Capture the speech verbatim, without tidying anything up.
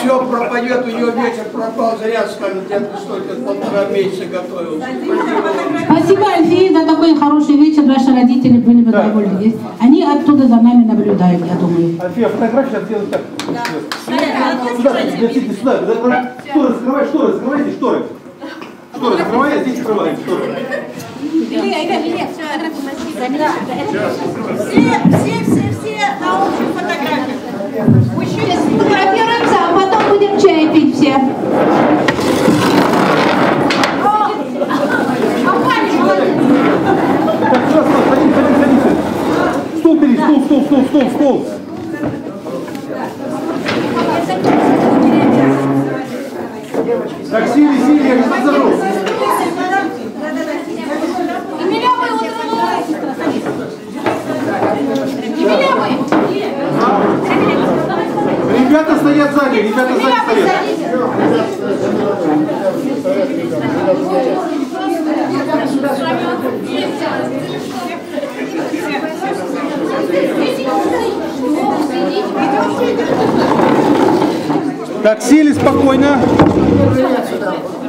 все пропадет, у нее вечер пропал, зря скажут, я столько полтора месяца готовился. Спасибо, Альфия, за такой хороший вечер. Наши родители были бы довольны. Они оттуда за нами наблюдают, я думаю. Альфия, фотографию сделать так. Сюда, идите сюда. Шторы закрывай, шторы, закрывайте шторы. Шторы закрывай, а здесь закрывай шторы. Все, все, все на общую фотографию. Сейчас сфотографируемся, а потом будем чай пить все. Так, сюда, сюда, садись, садись, садись. Стул бери, стул, стул, стул, стул, стул. Так, сили, сили, я не позору. Ребята стоят сзади, ребята сзади стоят. Так, сели спокойно.